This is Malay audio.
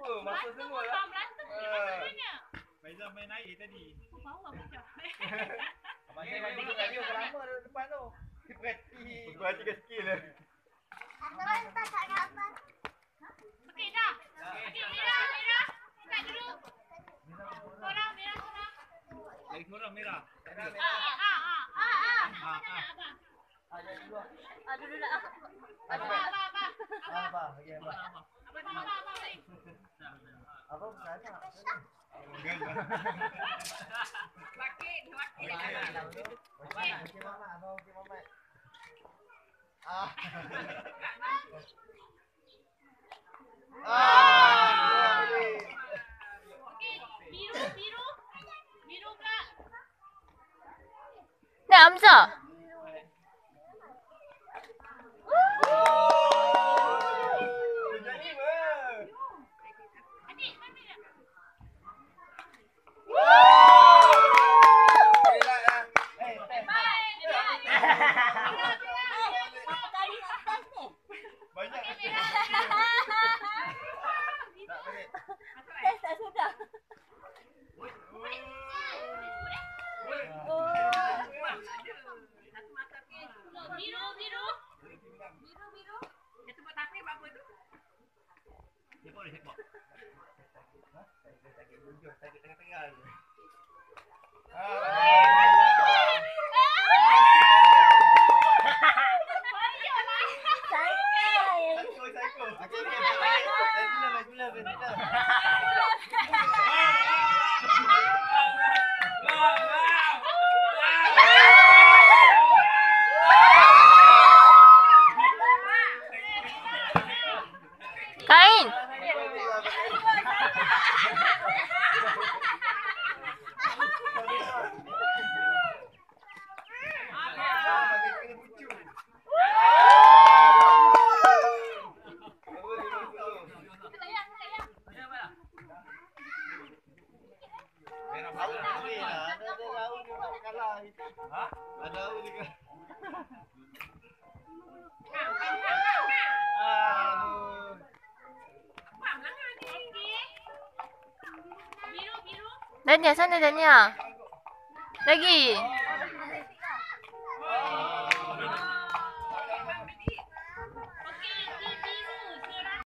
apa? Masa semua lah. Faizal main air tadi. Abang saya main tiga kali lama depan tu. Perhati skill dia. Okey dah. Okey merah. Buka dulu. Korang merah korang. Lagi seorang merah. Abang. Dulu nak. Abang. Abang, bagi abang. Abang. Abang sana. Bakit. Okey mama, abang okey mama. Okey, biru pula. Nak Hamzah. Adik, mana nak? Biru. Dia tu buat tapi apa tu? Dia boleh sepak. Sakit tengah-tengah je. Kain. Dania, sana Dania. Lagi.